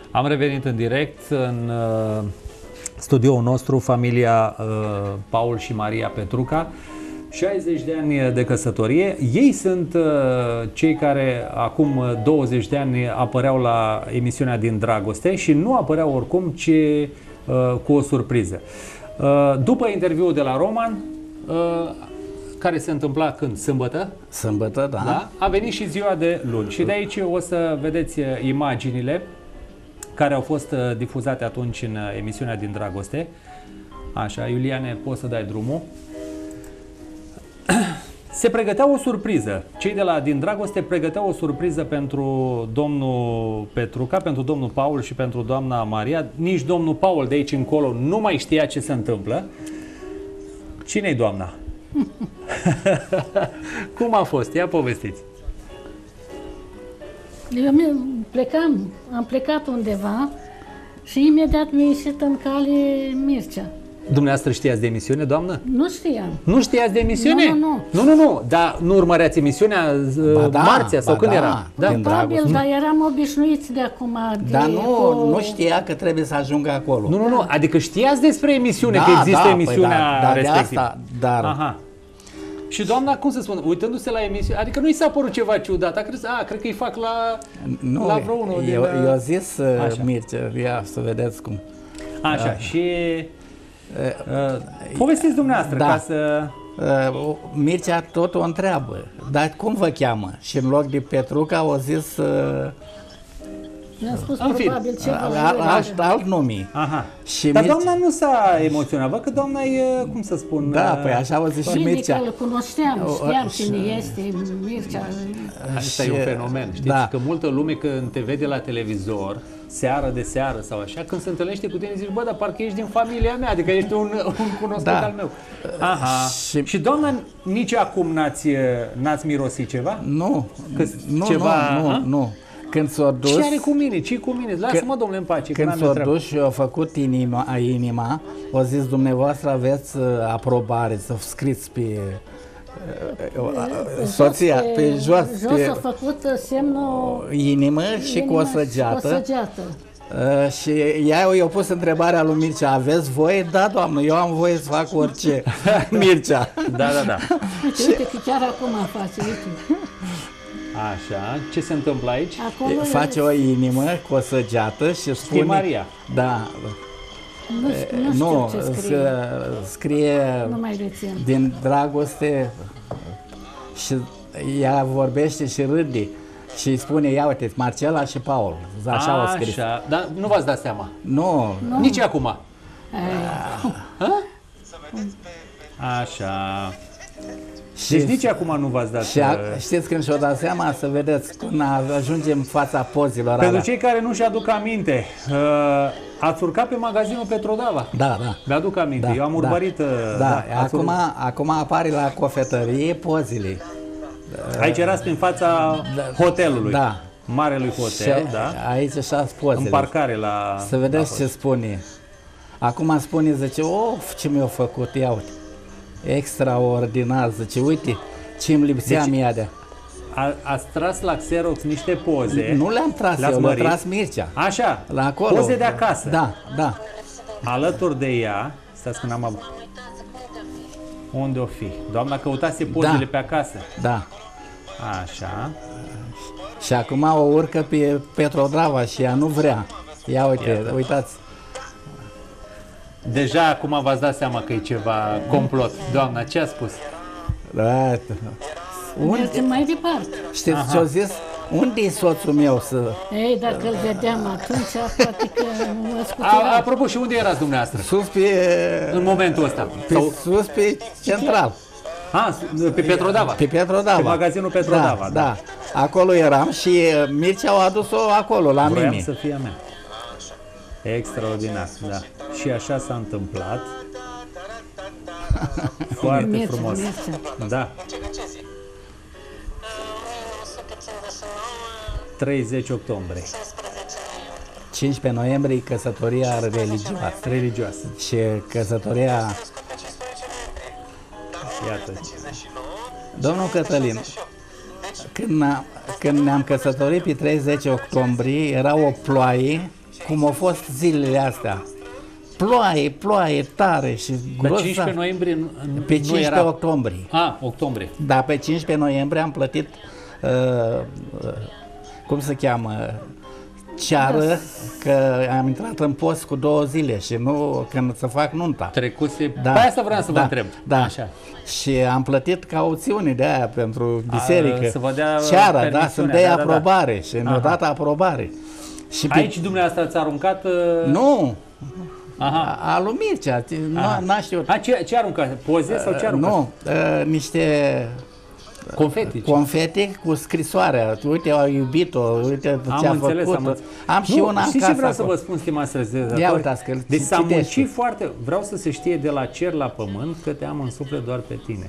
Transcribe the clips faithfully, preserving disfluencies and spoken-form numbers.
Am revenit în direct în uh, studioul nostru, familia uh, Paul și Maria Petruca, șaizeci de ani de căsătorie. Ei sunt uh, cei care acum douăzeci de ani apăreau la emisiunea Din Dragoste și nu apăreau oricum, ci uh, cu o surpriză. Uh, după interviul de la Roman, uh, care se întâmpla când? Sâmbătă? Sâmbătă, da. Da? A venit și ziua de luni. Și de aici o să vedeți imaginile care au fost difuzate atunci în emisiunea Din Dragoste. Așa, Iuliane, poți să dai drumul. Se pregătea o surpriză. Cei de la Din Dragoste pregăteau o surpriză pentru domnul Petruca, pentru domnul Paul și pentru doamna Maria. Nici domnul Paul de aici încolo nu mai știa ce se întâmplă. Cine-i doamna? Cum a fost? Ia povestiți. Eu plecam, am plecat undeva și imediat mi-a ieșit în cale Mircea. Dumneavoastră știați de emisiune, doamnă? Nu știam. Nu știați de emisiune? Nu, nu, nu. Nu, nu, nu. Dar nu urmăreați emisiunea ba da, marțea sau ba când da. era? Da. Probabil, dar eram obișnuiți de acum. De Dar nu, cu... nu știa că trebuie să ajungă acolo. Nu, nu, nu. Adică știați despre emisiune, da, că există da, emisiunea păi da, respectivă. Asta, dar... Aha. Și doamna, cum să spun, uitându-se la emisiune, adică nu i s-a părut ceva ciudat, a crezut, a, cred că îi fac la, nu, la vreo unul. Eu, din, eu zis, așa. Mircea, ia să vedeți cum. Așa, uh, și uh, povestiți dumneavoastră, da. ca să... Uh, Mircea tot o întreabă, dar cum vă cheamă? Și în loc de Petruca au zis... Uh, Mi-a spus în probabil ceva. Alt, alt, alt nume. Aha. Și Dar Mircea... doamna nu s-a emoționat, văd că doamna e, cum să spun... Da, păi așa au zis și Bine Mircea. că îl cunoșteam, știam cine este Mircea. Asta e un fenomen, știți? Da. Că multă lume când te vede la televizor, seară de seară sau așa, când se întâlnește cu tine zici, bă, dar parcă ești din familia mea, adică ești un, un cunoscut Da. al meu. Aha. Și- Și doamna, nici acum n-ați, n-ați mirosit ceva? Nu, Că nu, ceva, nu, a? nu, nu. Când s-a dus... Ce are cu mine? Ce cu mine? Lasă-mă, domnule, în pace, că Când n-am s-a treabă. dus și a făcut inima, inima, au zis, dumneavoastră aveți uh, aprobare să scriți pe uh, uh, soția, pe jos, Jos pe a făcut semnul inimă și cu o inimă și cu o săgeată. săgeată. Uh, și ea i-a pus întrebarea lui Mircea, aveți voie? Da, doamnă, eu am voie să fac orice. Mircea. Da, da, da. Uite, uite că chiar acum face, uite. Așa, ce se întâmplă aici? Acolo Face o inimă cu o săgeată și spune... Maria. Da. nu, nu știu Nu, ce scrie. scrie, scrie Nu mai rețin. Din Dragoste și ea vorbește și râde și îi spune, ia uite, Marcela și Paul, așa au scris. Așa, dar nu v-ați dat seama. Nu, Nu. Nici acum. Ai, Așa. și, Deci nici acum nu v-ați dat. și a, uh, știți când și-o dat seama, să vedeți, când ajungem în fața pozilor Pentru alea. cei care nu-și aduc aminte, uh, ați urcat pe magazinul Petrodava. Da, da. Mi-aduc aminte, Da, eu am da. urmărit. uh, Da, ați acum, ur- acum apare la cofetărie pozile. Aici erați prin fața hotelului. Da. Marelui hotel, Și da? aici așa pozele. În parcare la... Să vedeți ce spune. Acum spune, zice, of, ce mi-a făcut, ia uite. Extraordinar, zice, uite, ce îmi lipsea Deci- mie de. A, ați tras la Xerox niște poze. Nu le-am tras Le-ați eu, le-a mărit? tras Mircea. Așa, La acolo. poze de acasă. Da, da. Alături de ea, stați că n-am avut. Unde o fi? Doamna căutase pozele Da. pe acasă. Da. Așa. Și acum o urcă pe Petrodrava și ea nu vrea. Ia uite, Iată. uitați. Deja acum v-ați dat seama că e ceva complot. Doamna, ce a spus? Da. Unde? mergem mai departe. Știți ce-o zis? Unde e soțul meu să... Ei, dacă îl vedeam atunci, poate că mă A, scutura. apropo, și unde erați dumneavoastră? Sus pe... În momentul ăsta? pe Sau, sus pe central. a, pe Petrodava. Pe Petrodava. Pe magazinul Petrodava, Da, da. da. Acolo eram și uh, Mircea a adus-o acolo, la Vroiam Mimi. să fie a mea. Extraordinar, da. Și așa s-a întâmplat. Foarte Mircea, frumos. Mircea. Da. treizeci octombrie. cincisprezece noiembrie, căsătoria religioasă. Religioasă. Și căsătoria... Iată. Domnul Cătălin, când, când ne-am căsătorit pe treizeci octombrie, era o ploaie cum au fost zilele astea. Ploaie, ploaie tare și Pe grozav. cincisprezece noiembrie nu, Pe nu cincisprezece era... octombrie. A, octombrie. Da, pe cincisprezece noiembrie am plătit, uh, uh, cum se cheamă, ceară, Da. că am intrat în post cu două zile și nu când să fac nunta. Trecuse... Da. Pe asta vreau să vă Da, întreb. da. Așa. Și am plătit cauțiune de aia pentru biserică. să vă dea ceara, da, permisiunea, să-mi dea da, da, da. aprobare și mi-a Aha. dat aprobare. Și pe- Aici dumneavoastră ați aruncat... Uh... Nu, Aha. a, a lui Mircea, Aha. nu n-a știut. A, ce, ce aruncat? Poze sau ce aruncat? Nu, uh, niște Confeti. confete cu scrisoarea. Uite, au iubit-o, uite Am ce a înțeles, făcut. am, înțeles. Am și nu, una în știți casă ce vreau acolo. să vă spun, stimați telespectatori? Ia uitați că îl Deci s-a citește. muncit foarte... Vreau să se știe de la cer la pământ că te am în suflet doar pe tine.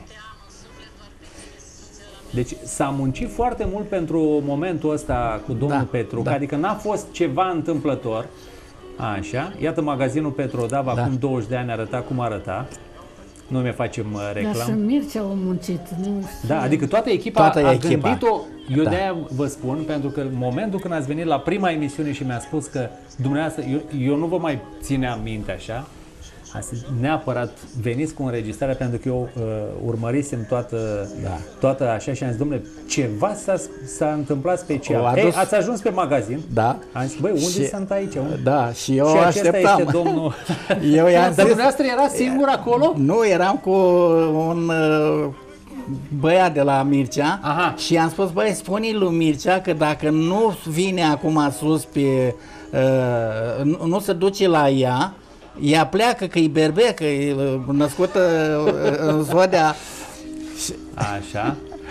Deci s-a muncit foarte mult pentru momentul ăsta cu domnul Da, Petruca, da. adică n-a fost ceva întâmplător. Așa, iată magazinul Petrodava, Da. acum douăzeci de ani arăta cum arăta. Nu mi facem uh, Dar reclamă. și Mircea a muncit. Nu știu. Da, adică toată echipa Toată a echipa. gândit-o, eu Da. de-aia vă spun, pentru că în momentul când ați venit la prima emisiune și mi-a spus că dumneavoastră, eu, eu nu vă mai țineam minte așa, a zis, neapărat veniți cu înregistrarea pentru că eu uh, urmărisem toată, Da. toată așa și am zis, domnule, ceva s-a, s-a întâmplat O special. adus- Ei, ați ajuns pe magazin, Da. am zis, băi, unde Și- sunt aici? Unde? Da, și eu și acesta așteptam. este domnul... Eu i-am Dar zis, dumneavoastră era singur acolo? nu, eram cu un uh, băiat de la Mircea. Aha. Și i-am spus, băi, spune-i lui Mircea că dacă nu vine acum sus pe, uh, nu, nu se duce la ea, ea pleacă că e berbec, că e uh, născută uh, în Zodea. Și, Așa.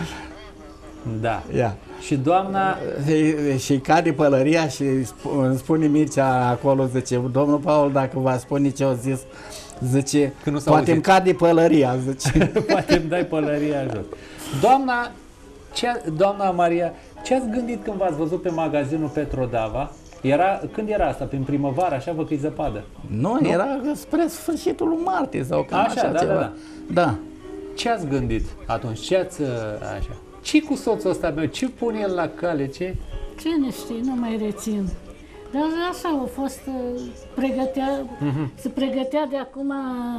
Da. ia. Și doamna... Și, și cade pălăria și sp- îmi spune Mircea acolo, zice, domnul Paul, dacă v-a spune ce au zis, zice, Că nu s-a poate îmi auzit." cade pălăria, zice. Poate îmi dai pălăria jos. Doamna, ce, doamna Maria, ce ați gândit când v-ați văzut pe magazinul Petrodava? Era, când era asta? Prin primăvară, așa vă că e zăpadă. Nu, nu, era spre sfârșitul lui martie sau cam Așa, așa, da, ceva. da, da. Da. Ce ați gândit atunci? Ce ați, uh, așa? Ce cu soțul ăsta meu? Ce pune el la cale? Ce? Cine știe, nu mai rețin. Dar așa a fost, uh, pregătea, Mhm. se pregătea de acum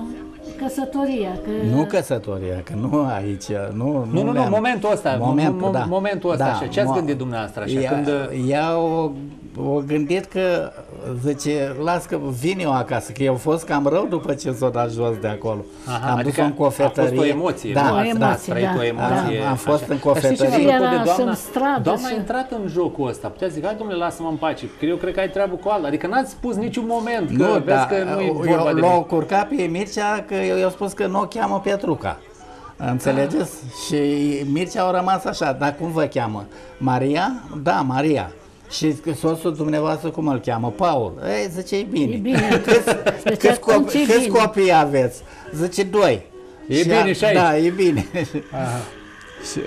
căsătoria. Că Nu căsătoria, că nu aici, nu... Nu, nu, nu, le-am- momentul ăsta, Momentul, mo- da. momentul ăsta, Da, așa. Ce ați mo- gândit dumneavoastră, așa? Ea, Când, uh, ea o, o gândit că, zice, las că vin eu acasă, că eu a fost cam rău după ce s-o dat jos de acolo. Aha, am adică dus-o în cofetărie. a fost o emoție, da, nu? Ați, O da, ați emoție, trăit da, o emoție. da. Am fost așa. în Dar știți ce cofetărie. mi-a plăcut Era de doamna? să-mi stradă Doamna și- a intrat în jocul ăsta. Putea zic, hai domnule, lasă-mă în pace, că eu cred că ai treabă cu alta. Adică n-ați spus niciun moment că Nu, vezi da, că nu e vorba eu de l-au mine. curcat pe Mircea că eu i-au spus că nu o cheamă Petruca. Înțelegeți? Și Mircea au rămas așa, dar cum vă cheamă? Maria? Da, Maria. Și soțul dumneavoastră cum îl cheamă? Paul. Ei, zice, e bine. E bine. Deci Câți, atunci copii, e câți bine. copii aveți? Zice, doi. E bine și aici. Da, e bine. Aha. Și,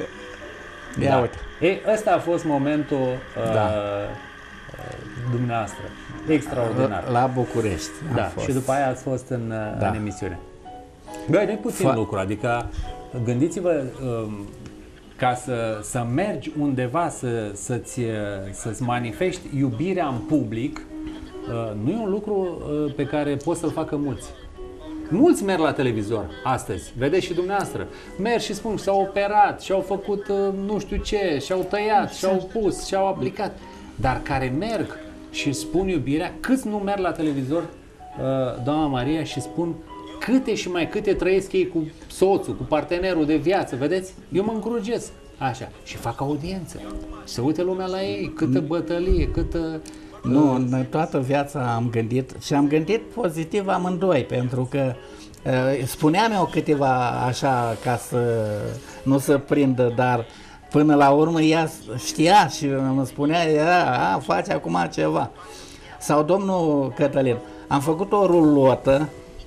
ia Da. uite. Ei, ăsta a fost momentul uh, Da. uh, dumneavoastră. Extraordinar. La București. am Da, fost. și după aia ați fost în, uh, Da. în emisiune. Băi, nu-i puțin Fa- lucru, adică gândiți-vă um, ca să, să mergi undeva să, să-ți, uh, să-ți manifesti iubirea în public, uh, nu e un lucru uh, pe care poți să-l facă mulți. Mulți merg la televizor astăzi, vedeți și dumneavoastră. Merg și spun că s-au operat, și-au făcut uh, nu știu ce, și-au tăiat, și-au pus, și-au aplicat. Dar care merg și spun iubirea, câți nu merg la televizor, uh, doamna Maria, și spun câte și mai câte trăiesc ei cu soțul, cu partenerul de viață, vedeți? Eu mă încrugesc, așa, și fac audiență. Se uite lumea la ei, câtă bătălie, câtă... Nu, în toată viața am gândit și am gândit pozitiv amândoi, pentru că uh, spuneam eu câteva așa ca să nu se prindă, dar până la urmă ea știa și îmi spunea, ea, a, face acum ceva. Sau domnul Cătălin, am făcut o rulotă,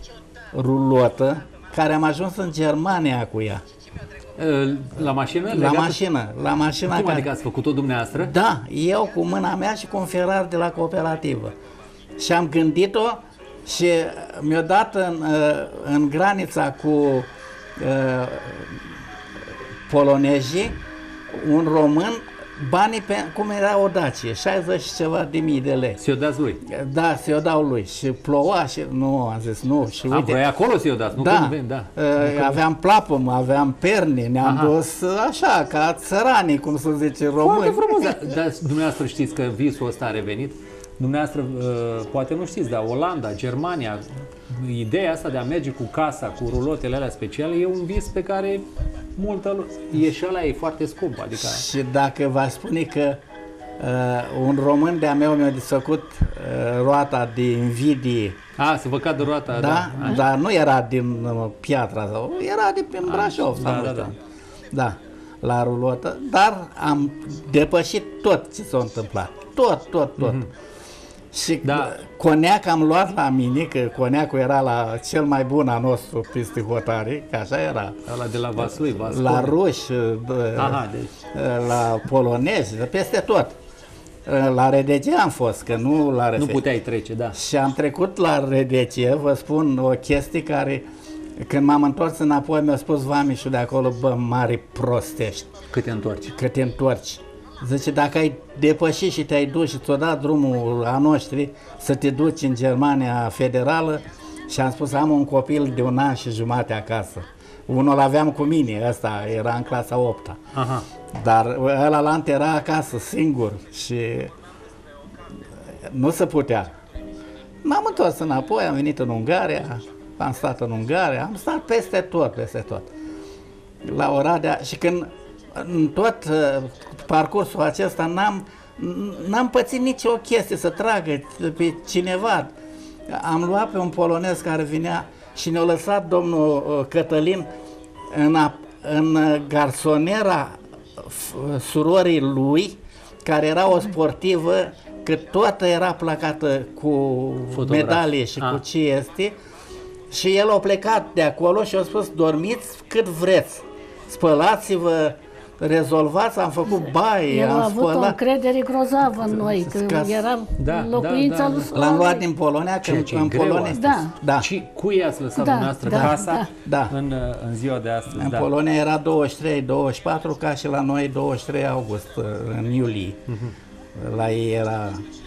rulotă, care am ajuns în Germania cu ea. Uh, La mașină? La legată? mașină, la mașina Cum care... adică ați făcut-o dumneavoastră? Da, eu cu mâna mea și cu un ferar de la cooperativă. Și am gândit-o și mi-a dat în, uh, în granița cu uh, polonezii un român banii, pe, cum era o Dacie, șaizeci și ceva de mii de lei. S-o dați lui? Da, se o dau lui și ploua și nu, am zis nu. Și A, uite, voi acolo s-o dați, nu da, când vin, da. uh, aveam plapum, aveam perne, ne-am Aha. dus așa, ca țăranii, cum se zice, români. Foarte frumos, dar, dar dumneavoastră știți că visul ăsta a revenit? Dumneavoastră, uh, poate nu știți, dar Olanda, Germania, ideea asta de a merge cu casa, cu rulotele alea speciale, e un vis pe care multă lume, e și ăla e foarte scump, adică... Și dacă v-aș spune că uh, un român de-a meu mi-a desfăcut uh, roata de invidie, A, să vă cadă roata, da? da. Da, dar nu era din uh, Piatra, sau, era de prin Brașov. da, sau nu da, știu. da. Da, la rulotă, dar am depășit tot ce s-a întâmplat. Tot, tot, tot. Mm-hmm. Și Da. coneac am luat la mine, că coneacul era la cel mai bun a nostru peste hotare, că așa era. Ăla de la Vaslui, Vascone. La ruși, d- Aha, deci... la polonezi, peste tot. La R D C am fost, că nu la R F. Nu puteai trece, da. Și am trecut la R D C, vă spun o chestie care, când m-am întors înapoi, mi-a spus vamișul de acolo, bă, mari prostești, Cât te întorci. că te întorci. Zice, dacă ai depășit și te-ai dus și ți-o dat drumul a noștri să te duci în Germania Federală, și am spus, am un copil de un an și jumate acasă. Unul aveam cu mine, ăsta era în clasa opta. Aha. Dar ăla lant era acasă, singur și nu se putea. M-am întors înapoi, am venit în Ungaria, am stat în Ungaria, am stat peste tot, peste tot. La Oradea și când în tot uh, parcursul acesta n-am, n-am pățit nicio chestie să tragă pe cineva. Am luat pe un polonez care vinea și ne-a lăsat domnul uh, Cătălin în, a, în garsonera surorii lui, care era o sportivă, că toată era placată cu Fotograf. medalii și Ah. cu ce este. Și el a plecat de acolo și a spus, dormiți cât vreți, spălați-vă, rezolvați, am făcut baie, El a am avut o spălat. încredere grozavă în noi, că Ca- era Da, locuința da, da, lui da. L-am luat Soare. din Polonia, Ceea că ce e în greu Polonia. astăzi. Da. Da. Și cui i-ați lăsat Da, dumneavoastră da, casa da. În, în ziua de astăzi? În da. Polonia era douăzeci și trei douăzeci și patru, ca și la noi douăzeci și trei august, în iulie. Mhm. La ei era...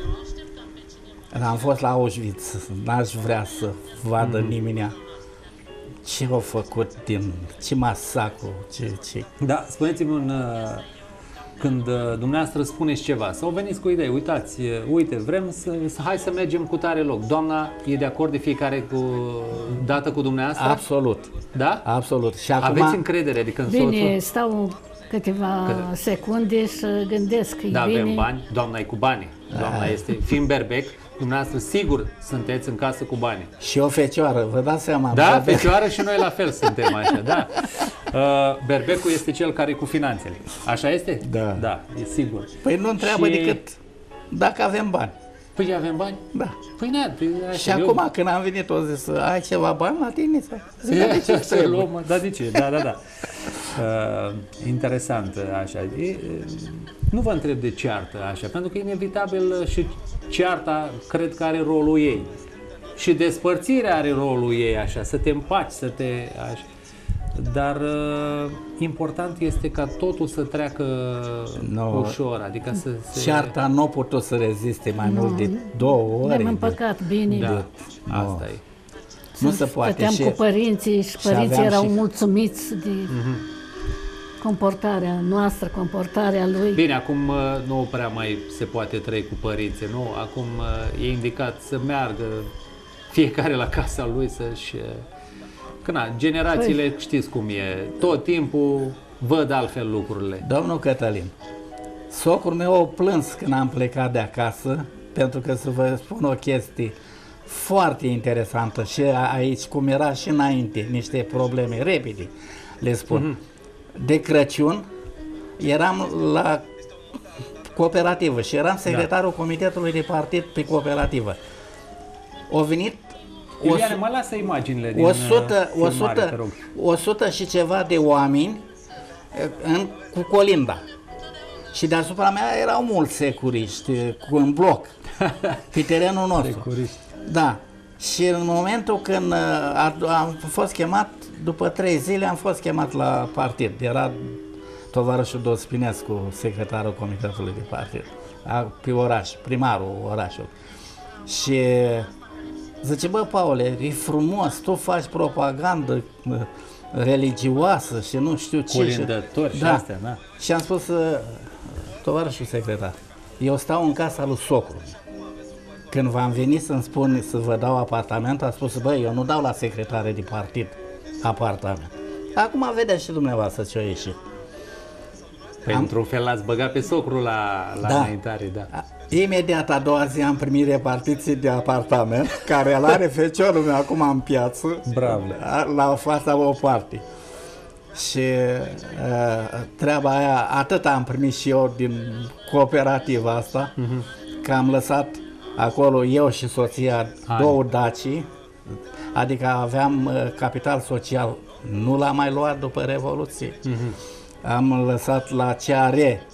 Am fost la Auschwitz, n-aș vrea să vadă Mhm. nimeni ce au făcut din... ce masacru, ce... ce... Da, spuneți-mi un... uh, Când uh, dumneavoastră spuneți ceva sau veniți cu idei, uitați, uh, uite, vrem să, să hai să mergem cu tare loc. Doamna e de acord de fiecare cu, dată cu dumneavoastră? Absolut, Da? absolut. Și acum... Aveți încredere, adică în Bine, soțul? stau câteva secunde și gândesc că Da, e bine. avem bani, doamna e cu bani. Doamna este, fiind berbec, dumneavoastră sigur sunteți în casă cu bani. Și o fecioară, vă dați seama. Da, Berbec. fecioară și noi la fel suntem așa, da. Uh, berbecul este cel care e cu finanțele. Așa este? Da. Da, e sigur. Păi nu întreabă Și- decât dacă avem bani. Păi avem bani? Da. Păi ne păi, Și acum când am venit o zis, ai ceva bani la tine? Sau? Zic, "Da, de ce să trebuie?" luăm, da, de ce? Da, da, da. Uh, interesant, așa. E, nu vă întreb de ceartă, așa, pentru că inevitabil și cearta cred că are rolul ei. Și despărțirea are rolul ei, așa, să te împaci, să te... Așa. Dar uh, important este ca totul să treacă No. ușor, adică să se... Cearta nu a putut să reziste mai mult de două ori. Ne-am împăcat bine. Da, No. asta e. Nu se poate. Stăteam Și cu părinții și părinții aveam erau și- mulțumiți de comportarea noastră, comportarea lui. Bine, acum uh, nu prea mai se poate trăi cu părinții, nu? Acum uh, e indicat să meargă fiecare la casa lui să-și... uh, Că na, generațiile Păi. știți cum e, tot timpul văd altfel lucrurile. Domnul Cătălin, socrul meu a plâns când am plecat de acasă, pentru că să vă spun o chestie foarte interesantă și aici, cum era și înainte, niște probleme, repede le spun. De Crăciun eram la cooperativă și eram secretarul comitetului de partid pe cooperativă. Au venit o Iuliane, su- mă lasă imaginile din o uh, sută, o filmare, te sută, rog. o sută și ceva de oameni eh, în, cu colinda. Și deasupra mea erau mulți securiști eh, cu un bloc pe terenul nostru. Securiști. Da. Și în momentul când eh, a- am fost chemat, după trei zile am fost chemat la partid. Era tovarășul Dospinescu, secretarul comitetului de partid, a, pe oraș, primarul orașului. Și zice, bă, Paule, e frumos, tu faci propagandă religioasă și nu știu ce. Culindători și da. astea, da. Și am spus, tovarășul secretar, eu stau în casa lui socru. Când v-am venit să-mi spun să vă dau apartament, a spus, băi, eu nu dau la secretare de partid apartament. Acum vedeți și dumneavoastră ce-o ieșit. Pentru fel l-ați băgat pe socru la, la Da. înaintare, da. Imediat a doua zi am primit repartiții de apartament, care îl are feciorul meu acum în piață, Bravo. la fața o parte. Și uh, treaba aia, atât am primit și eu din cooperativa asta, uh-huh. că am lăsat acolo eu și soția Hai. două dacii, adică aveam uh, capital social, nu l-am mai luat după Revoluție. Uh-huh. Am lăsat la C R,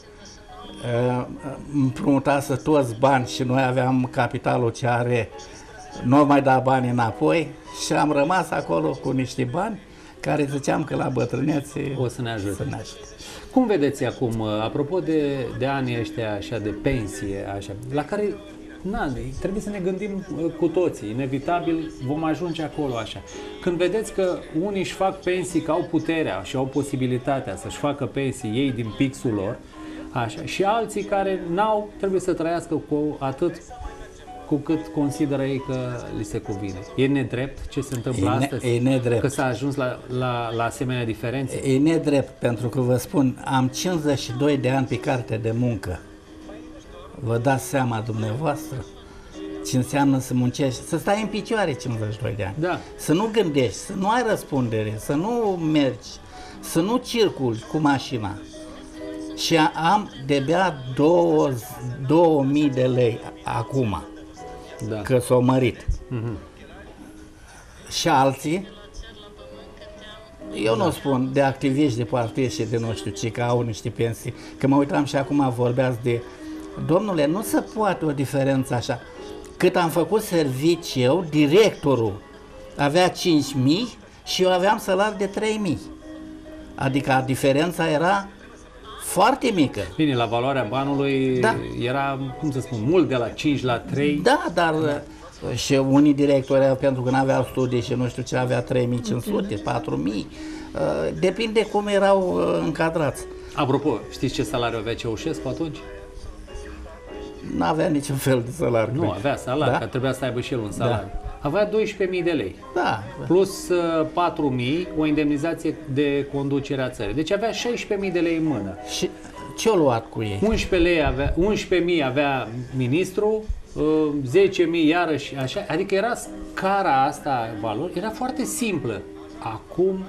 uh, împrumutasă toți bani și noi aveam capitalul C R, nu am mai dat bani înapoi și am rămas acolo cu niște bani care ziceam că la bătrânețe O să ne ajute. Să ne ajute. Cum vedeți acum, apropo de, de anii ăștia așa de pensie, așa, la care na, trebuie să ne gândim cu toții, inevitabil vom ajunge acolo așa. Când vedeți că unii își fac pensii, că au puterea și au posibilitatea să-și facă pensii ei din pixul lor, așa, și alții care n-au, trebuie să trăiască cu atât cu cât consideră ei că li se cuvine. E nedrept ce se întâmplă E ne- astăzi? e nedrept. Că s-a ajuns la, la, la asemenea diferențe? E nedrept, pentru că vă spun, am cincizeci și doi de ani pe carte de muncă. Vă dați seama dumneavoastră ce înseamnă să muncești, să stai în picioare cincizeci și doi de ani. Da. Să nu gândești, să nu ai răspundere, să nu mergi, să nu circuli cu mașina. Și am de-abia două mii de lei acum, Da. că s-au mărit. Mhm. Și alții, eu nu spun de activiști de partid și de nu știu ce, că au niște pensii, că mă uitam și acum vorbeați de, domnule, nu se poate o diferență așa. Cât am făcut servici eu, directorul avea cinci mii și eu aveam salariu de trei mii. Adică diferența era foarte mică. Bine, la valoarea banului Da. era, cum să spun, mult de la cinci la trei. Da, dar da. Și unii directori, pentru că nu aveau studii și nu știu ce, avea trei mii cinci sute, patru mii, depinde cum erau încadrați. Apropo, știți ce salariu avea Ceaușescu atunci? Nu avea niciun fel de salariu. Nu, cred. avea salariu, Da? că trebuia să aibă și el un salariu. Avea doisprezece mii de lei, Da. plus uh, patru mii o indemnizație de conducere a țării. Deci avea șaisprezece mii de lei în mână. Și ce-o luat cu ei? unsprezece lei avea, unsprezece mii avea ministru, uh, zece mii iarăși așa, adică era scara asta valori, era foarte simplă. Acum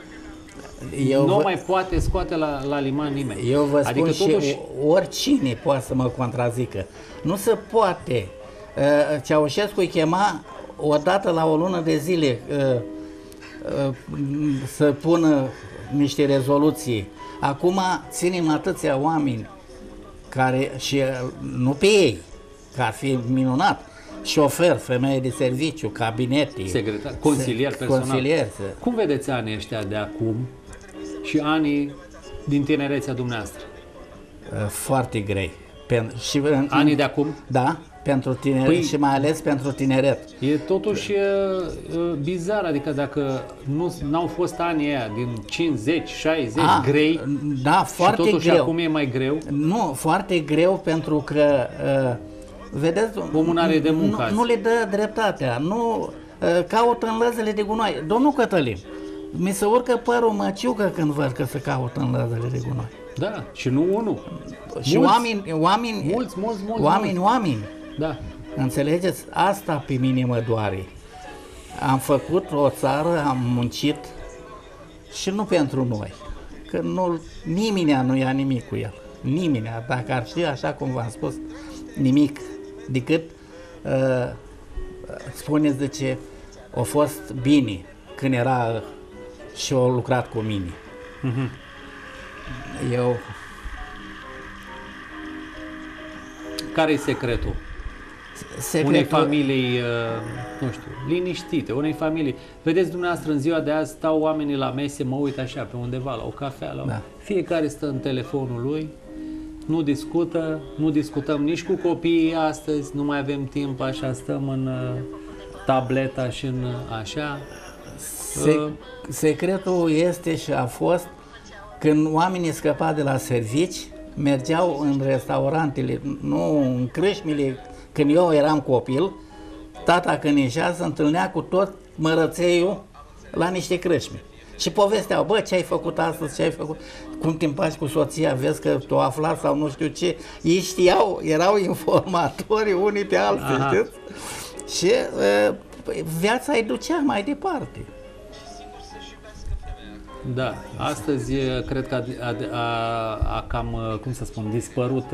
Eu nu vă, mai poate scoate la, la liman nimeni. eu vă spun adică și totuși, oricine poate să mă contrazică. Nu se poate. Uh, Ceaușescu îi chema o dată la o lună de zile uh, uh, să pună niște rezoluții. Acum ținem atâția oameni care, și uh, nu pe ei, că ar fi minunat, șofer, femeie de serviciu, cabinete, secretar, consilier se- personal. consilier, se- Cum vedeți anii ăștia de acum și anii din tinerețea dumneavoastră? uh, foarte grei. Pen, și, în- Anii de acum? Da, pentru tineret Păi- și mai ales pentru tineret. E totuși uh, uh, bizar, adică dacă nu n-au fost anii aia din cincizeci, șaizeci, Ah, grei, Da, și foarte totuși greu. acum e mai greu, Nu, foarte greu pentru că, uh, vedeți, Omul n-are de muncă azi. nu, nu le dă dreptatea, nu uh, caută în lăzele de gunoi. Domnul Cătălin, mi se urcă părul măciucă când văd că se caută în lăzele de gunoi. da, și nu unul. Și Mulți. oameni, oameni, Mulți, mulți, mulți, oameni, mulți. oameni, Da. înțelegeți? Asta pe mine mă doare. Am făcut o țară, am muncit și nu pentru noi, că nu, nimeni nu ia nimic cu el. Nimeni, dacă ar ști, așa cum v-am spus, nimic, decât uh, spuneți de ce a fost bine când era și a lucrat cu mine. Mhm. Eu, Care e secretul? Secretul... unei familii, nu știu, liniștite, unei familii. Vedeți dumneavoastră, în ziua de azi stau oamenii la mese, mă uit așa pe undeva, la o cafea, la... Da. Fiecare stă în telefonul lui, nu discută, nu discutăm nici cu copiii astăzi, nu mai avem timp, așa stăm în tableta și în așa. Se, secretul este și a fost când oamenii scăpa de la servici, mergeau în restaurantele, nu în crâșmile, când eu eram copil, tata când ieșea se întâlnea cu tot mărățeiul la niște crâșmi. Și povesteau, bă, ce ai făcut astăzi, ce ai făcut, cum te împaci cu soția, vezi că tu aflat sau nu știu ce. Ei știau, erau informatori unii pe alții, știți? Și uh, viața îi ducea mai departe. Da, astăzi cred că a, a, a, a cam, cum să spun, dispărut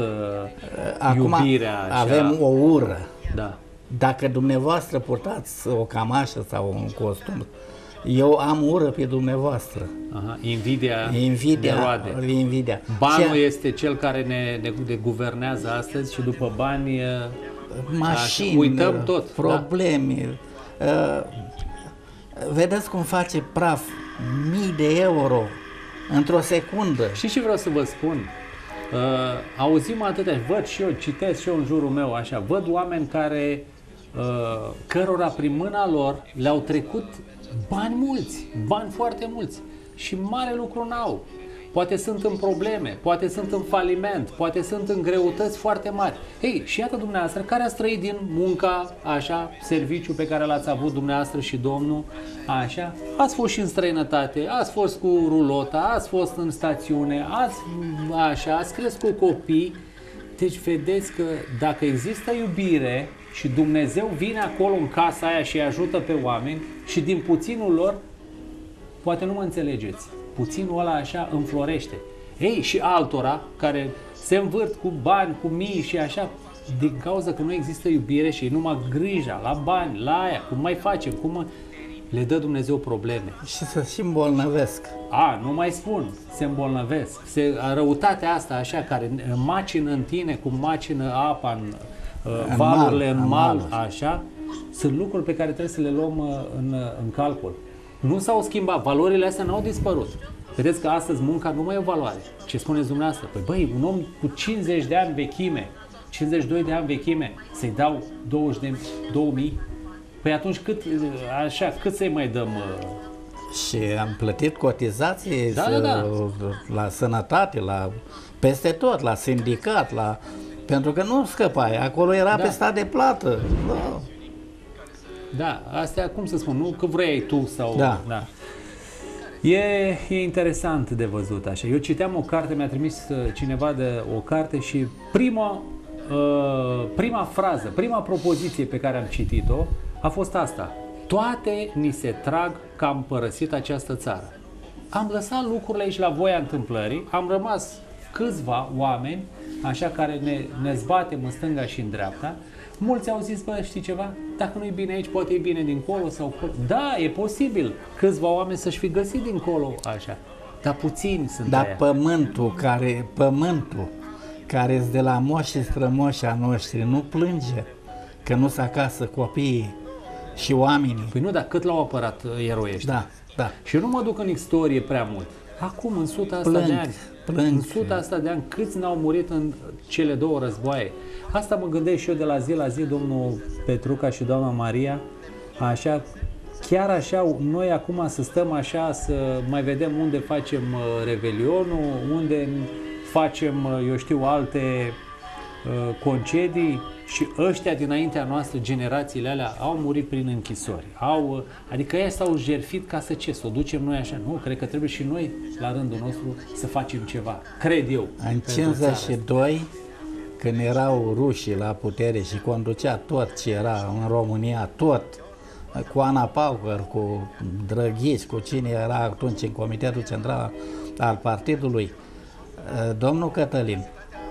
Acum iubirea. Avem așa. O ură. Da. Dacă dumneavoastră purtați o cămașă sau un costum, eu am ură pe dumneavoastră. Aha, invidia, invidia de roade. Invidia. Banul Ce... este cel care ne, ne, ne guvernează astăzi și după bani mașini, așa, uităm tot. Probleme. Da? Uh, vedeți cum face praf mii de euro într-o secundă. Și și vreau să vă spun, uh, auzim atâtea, văd și eu, citesc și eu în jurul meu așa, văd oameni care, uh, cărora prin mâna lor le-au trecut bani mulți, bani foarte mulți și mare lucru n-au. Poate sunt în probleme, poate sunt în faliment, poate sunt în greutăți foarte mari. Ei, și iată dumneavoastră, care ați trăit din munca, așa, serviciul pe care l-ați avut dumneavoastră și domnul, așa, ați fost și în străinătate, ați fost cu rulota, ați fost în stațiune, ați, așa, ați crescut copii. Deci vedeți că dacă există iubire și Dumnezeu vine acolo în casa aia și îi ajută pe oameni și din puținul lor, poate nu mă înțelegeți, puținul ăla așa înflorește. Ei, și altora care se învârt cu bani, cu mii și așa, din cauza că nu există iubire și numai grija la bani, la aia, cum mai facem, cum le dă Dumnezeu probleme. Și să și îmbolnăvesc. A, nu mai spun, se îmbolnăvesc. Se, răutatea asta așa, care macină în tine, cum macină apa în, în valurile, în mal, în mal, așa, sunt lucruri pe care trebuie să le luăm în, în calcul. Nu s-au schimbat, valorile astea n-au dispărut. Vedeți că astăzi munca nu mai e o valoare. Ce spuneți dumneavoastră? Păi băi, un om cu cincizeci de ani vechime, cincizeci și doi de ani vechime, să-i dau douăzeci de două mii? Păi atunci cât, așa, cât să-i mai dăm? Și am plătit cotizații da, da, da. la sănătate, la peste tot, la sindicat, la... pentru că nu scăpai, acolo era da. Pe stat de plată. Da. Da, astea, cum să spun, nu că vrei tu sau... Da. Da. E, e interesant de văzut așa. Eu citeam o carte, mi-a trimis cineva de o carte și prima, uh, prima frază, prima propoziție pe care am citit-o a fost asta. Toate ni se trag că am părăsit această țară. Am lăsat lucrurile aici la voia întâmplării, am rămas câțiva oameni, așa, care ne, ne zbatem în stânga și în dreapta. Mulți au zis, bă, știi ceva? Dacă nu e bine aici, poate e bine dincolo sau... Da, e posibil câțiva oameni să-și fi găsit dincolo, așa. Dar puțini sunt Dar aia. pământul care, pământul care de la moși și strămoși a noștri nu plânge că nu se acasă copiii și oamenii. Păi nu, dar cât l-au apărat eroi ăștia? Da, da. Și eu nu mă duc în istorie prea mult. Acum, în suta asta plâng, de ani, plâng. în suta asta de ani, câți n-au murit în cele două războaie? Asta mă gândesc și eu de la zi la zi, domnul Petruca și doamna Maria, așa, chiar așa, noi acum să stăm așa, să mai vedem unde facem revelionul, unde facem, eu știu, alte uh, concedii și ăștia dinaintea noastră, generațiile alea, au murit prin închisori. Au, adică ei s-au jertfit ca să ce, să o ducem noi așa? Nu, cred că trebuie și noi, la rândul nostru, să facem ceva. Cred eu. În cincizeci și doi, când erau rușii la putere și conducea tot ce era în România, tot, cu Ana Paucăr, cu Drăghici, cu cine era atunci în Comitetul Central al Partidului, domnul Cătălin,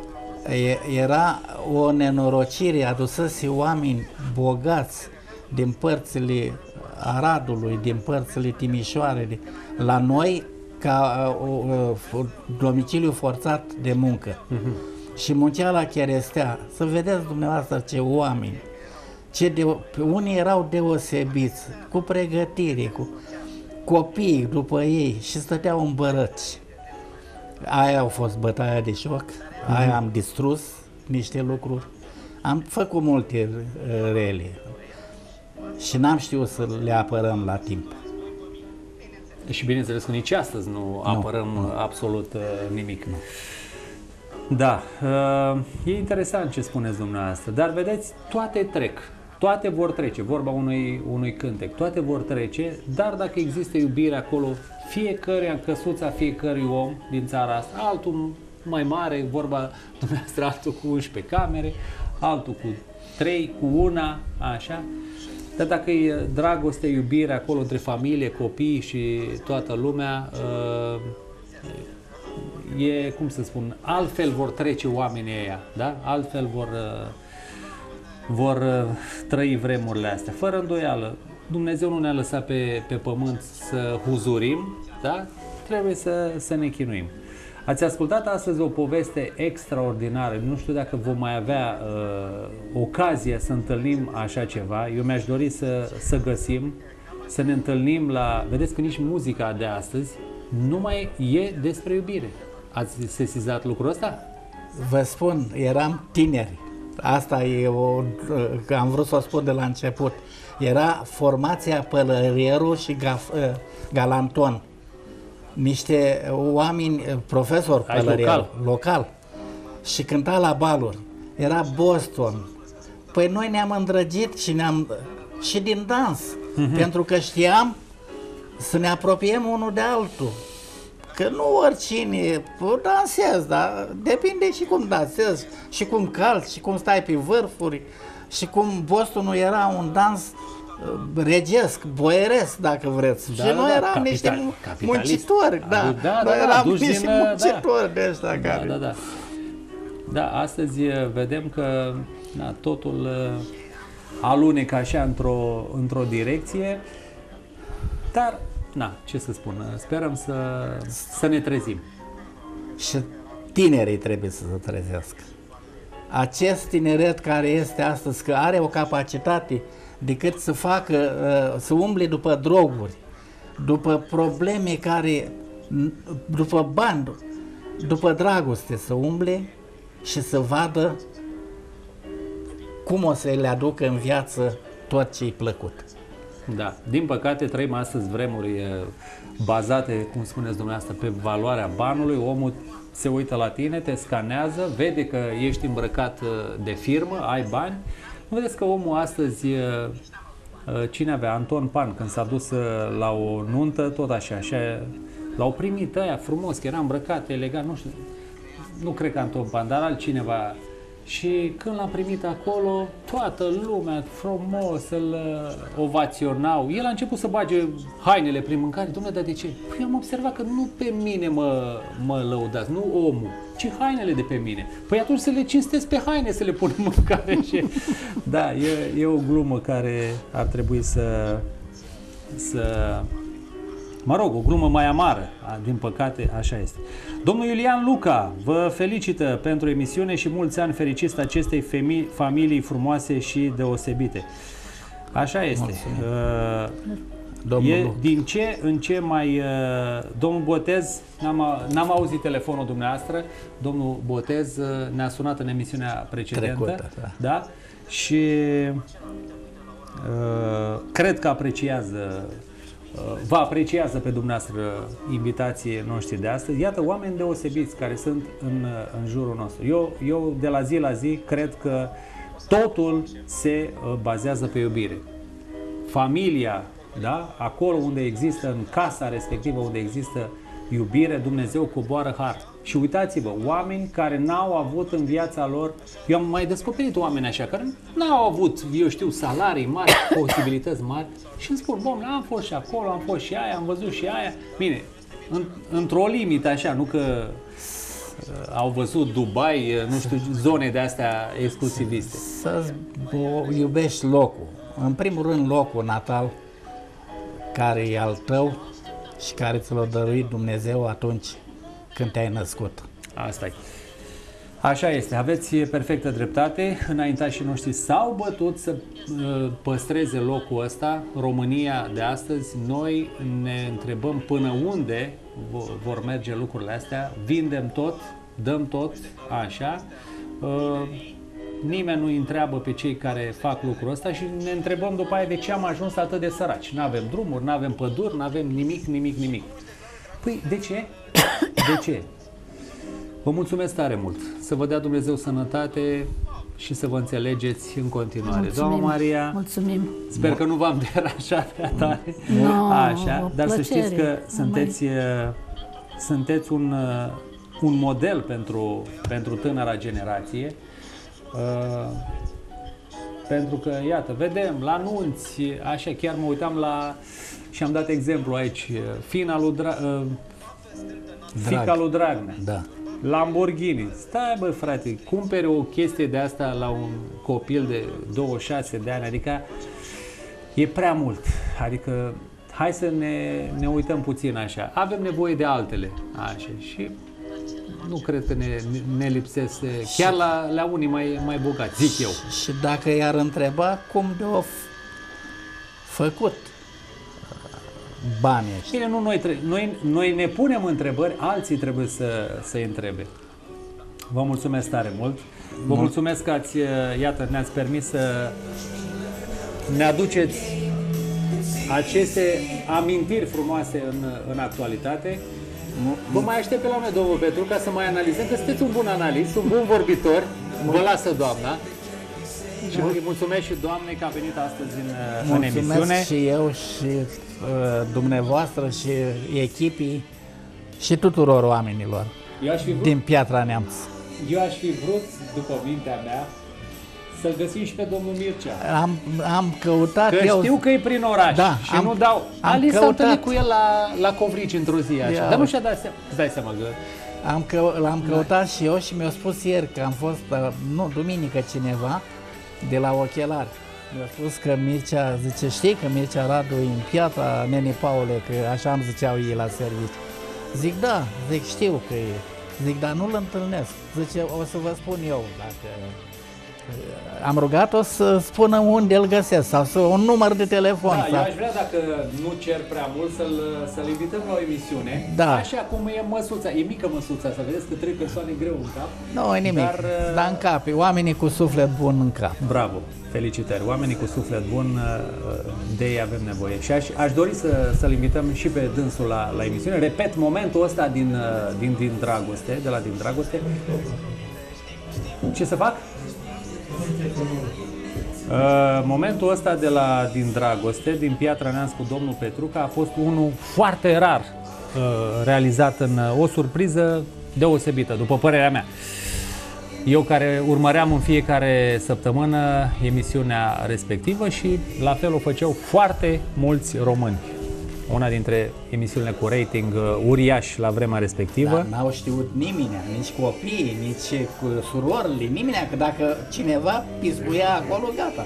era o nenorocire, adusese oameni bogați din părțile Aradului, din părțile Timișoarei, la noi ca o, domiciliu forțat de muncă. Uh-huh. Și muncea la cherestea. Să vedeți dumneavoastră ce oameni. Ce de, unii erau deosebiți, cu pregătire, cu copii după ei și stăteau în bărăci. Aia au fost bătaia de șoc, aia am distrus niște lucruri, am făcut multe uh, rele și n-am știut să le apărăm la timp. Și bineînțeles că nici astăzi nu, nu apărăm nu. absolut uh, nimic. Nu. Da, uh, e interesant ce spuneți dumneavoastră, dar vedeți, toate trec, toate vor trece, vorba unui, unui cântec, toate vor trece, dar dacă există iubire acolo, fiecare în căsuța fiecărui om din țara asta, altul mai mare, vorba dumneavoastră, altul cu unsprezece camere, altul cu trei, cu una, așa. Dar dacă e dragoste, iubire acolo între familie, copii și toată lumea, e, cum să spun, altfel vor trece oamenii ăia, da? Altfel vor, vor trăi vremurile astea. Fără îndoială, Dumnezeu nu ne-a lăsat pe, pe pământ să huzurim, da? Trebuie să, să ne chinuim. Ați ascultat astăzi o poveste extraordinară, nu știu dacă vom mai avea uh, ocazia să întâlnim așa ceva. Eu mi-aș dori să, să găsim, să ne întâlnim la... Vedeți că nici muzica de astăzi nu mai e despre iubire. Ați sesizat lucrul ăsta? Vă spun, eram tineri. Asta e o... că am vrut să o spun de la început. Era formația Pălărierul și Gaf, uh, Galanton. Niște oameni, profesori local. local și cânta la baluri. Era Boston. Păi noi ne-am îndrăgit și ne-am și din dans, uh-huh. pentru că știam să ne apropiem unul de altul. Că nu oricine dansezi, dar depinde și cum dansezi, și cum calci, și cum stai pe vârfuri, și cum Bostonul era un dans regesc, boieresc, dacă vreți. Da, și noi da, eram capital, niște capitalist. muncitori, da. Da, da, noi da, eram niște niște muncitori da. de ăștia da, care... Da, da, da. Astăzi vedem că na, totul alunecă așa într-o într-o direcție, dar, na, ce să spun, sperăm să, să ne trezim. Și tinerii trebuie să se trezească. Acest tineret care este astăzi, că are o capacitate decât să facă, să umble după droguri, după probleme care, după bani, după dragoste, să umble și să vadă cum o să le aducă în viață tot ce-i plăcut. Da, din păcate trăim astăzi vremuri bazate, cum spuneți dumneavoastră, pe valoarea banului. Omul se uită la tine, te scanează, vede că ești îmbrăcat de firmă, ai bani. Nu vedeți că omul astăzi, cine avea? Anton Pan, când s-a dus la o nuntă, tot așa, așa l-au primit ăia frumos, că era îmbrăcat, elegant, nu știu, nu cred că Anton Pan, dar altcineva. Și când l-am primit acolo, toată lumea frumos îl ovaționau. El a început să bage hainele prin mâncare. Dom'le, dar de ce? Păi am observat că nu pe mine mă, mă lăudați, nu omul, ci hainele de pe mine. Păi atunci să le cinstesc pe haine, să le pun în mâncare. Și... Da, e, e o glumă care ar trebui să... să... Mă rog, o glumă mai amară, din păcate, așa este. Domnul Iulian Luca vă felicită pentru emisiune și mulți ani fericiți acestei femii, familii frumoase și deosebite. Așa este. Uh, e din ce în ce mai... Uh, domnul Botez, n-am auzit telefonul dumneavoastră, domnul Botez uh, ne-a sunat în emisiunea precedentă. Trecută, da. Da? Și uh, cred că apreciază vă apreciază pe dumneavoastră invitații noștri de astăzi. Iată, oameni deosebiți care sunt în, în jurul nostru. Eu, eu de la zi la zi cred că totul se bazează pe iubire. Familia, da? Acolo unde există, în casa respectivă unde există iubire, Dumnezeu coboară har. Și uitați-vă, oameni care n-au avut în viața lor, eu am mai descoperit oameni așa, care n-au avut, eu știu, salarii mari, posibilități mari și îmi spun, bom, am fost și acolo, am fost și aia, am văzut și aia. Bine, în, într-o limită așa, nu că uh, au văzut Dubai, nu știu, zone de astea exclusiviste. Să iubești locul. În primul rând locul natal, care e al tău și care ți l-a dăruit Dumnezeu atunci când te-ai născut. Asta e. Așa este, aveți perfectă dreptate, înaintașii noștri s-au bătut să uh, păstreze locul ăsta. România de astăzi, noi ne întrebăm până unde vor merge lucrurile astea, vindem tot, dăm tot, așa, uh, nimeni nu întreabă pe cei care fac lucrul ăsta și ne întrebăm după aia de ce am ajuns atât de săraci. N-avem drumuri, n-avem păduri, n-avem nimic, nimic, nimic. Păi, de ce? De ce? Vă mulțumesc tare mult. Să vă dea Dumnezeu sănătate și să vă înțelegeți în continuare. Mulțumim. Doamna Maria, mulțumim. Sper că nu v-am deranjat prea tare. No, Așa, dar plăcere. să știți că sunteți, mai... sunteți un, un model pentru, pentru tânăra generație. Uh, pentru că, iată, vedem la anunți, așa, chiar mă uitam la și am dat exemplu aici, fina lui Dra, uh, Drag. fica lui Dragnea. Da. Lamborghini. Stai, bă, frate, cumpere o chestie de asta la un copil de douăzeci și șase de ani, adică e prea mult. Adică hai să ne, ne uităm puțin așa. Avem nevoie de altele. Așa. Și nu cred că ne, ne lipsesc chiar la, la unii mai, mai bogați, zic eu. Și dacă i-ar întreba cum de-o făcut banii ăștia. Bine, nu noi, noi, noi ne punem întrebări, alții trebuie să, să-i întrebe. Vă mulțumesc tare mult. Vă Mul mulțumesc că ați, iată, ne-ați permis să ne aduceți aceste amintiri frumoase în, în actualitate. Vă mai aștept pe la mine, domnul Petru, ca să mai analizăm, că sunteți un bun analist, un bun vorbitor. Vă lasă doamna. Și îi mulțumesc și doamnei că a venit astăzi în, în emisiune. Mulțumesc și eu și uh, dumneavoastră și echipii și tuturor oamenilor eu aș fi vrut, din Piatra Neamț. Eu aș fi vrut, după mintea mea, să-l găsim și pe domnul Mircea. Am, am căutat că eu... știu că e prin oraș da, și am, nu dau... Am Alice s-a căutat... întâlnit cu el la, la Covrici într-o zi așa. Ia, Dar nu și-a dat seama. Îți dai seama că... Am că, l-am căutat și eu și mi-a spus ieri că am fost, nu, duminică cineva, de la ochelari. Mi-a spus că Mircea, zice, știi că Mircea Radu e în Piatra, nene Paule, că așa îmi ziceau ei la serviciu. Zic, da, zic, știu că e. Zic, dar nu-l întâlnesc. Zice, o să vă spun eu dacă... Am rugat-o să spună unde îl găsesc sau să, un număr de telefon. Da, sau... eu aș vrea, dacă nu cer prea mult, să-l să-l invităm la o emisiune. Da. Așa cum e măsuța, e mică măsuța, să vedeți că trei persoane greu în cap. Nu, e nimic, dar, dar în cap, oamenii cu suflet bun în cap. Bravo, felicitări, oamenii cu suflet bun, de ei avem nevoie. Și aș, aș dori să, să-l invităm și pe dânsul la, la emisiune. Repet, momentul ăsta din, din, din Dragoste, de la Din Dragoste. Ce să fac? Uh, momentul ăsta de la Din Dragoste, din Piatra Neamț cu domnul Petruca, a fost unul foarte rar uh, realizat în uh, o surpriză deosebită, după părerea mea. Eu care urmăream în fiecare săptămână emisiunea respectivă și la fel o făceau foarte mulți români. Una dintre emisiunile cu rating uh, uriaș la vremea respectivă. Dar n-au știut nimeni, nici copiii, nici cu surorile, nimeni, că dacă cineva piscuia acolo, gata.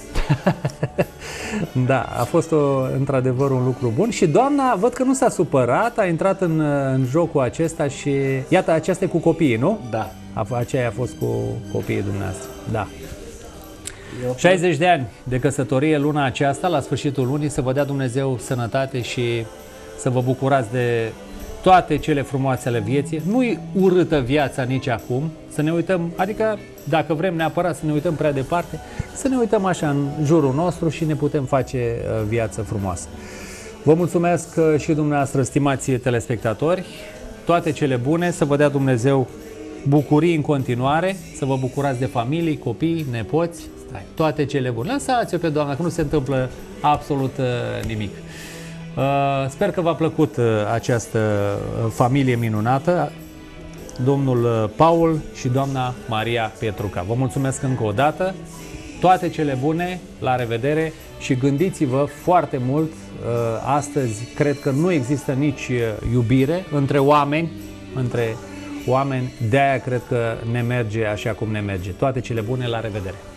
Da, a fost într-adevăr un lucru bun și doamna, văd că nu s-a supărat, a intrat în, în jocul acesta și iată, aceasta e cu copiii, nu? Da. A, aceea a fost cu copiii dumneavoastră, da. Eu șaizeci de ani de căsătorie luna aceasta, la sfârșitul lunii, să vă dea Dumnezeu sănătate și să vă bucurați de toate cele frumoase ale vieții. Nu-i urâtă viața nici acum, să ne uităm, adică dacă vrem neapărat să ne uităm prea departe, să ne uităm așa în jurul nostru și ne putem face viață frumoasă. Vă mulțumesc și dumneavoastră, stimați telespectatori, toate cele bune, să vă dea Dumnezeu bucurii în continuare, să vă bucurați de familii, copii, nepoți, toate cele bune. Lăsați-o pe doamna, că nu se întâmplă absolut uh, nimic. Uh, sper că v-a plăcut uh, această familie minunată, domnul Paul și doamna Maria Petruca. Vă mulțumesc încă o dată, toate cele bune, la revedere și gândiți-vă foarte mult, uh, astăzi cred că nu există nici iubire între oameni, între oameni, de-aia cred că ne merge așa cum ne merge. Toate cele bune, la revedere!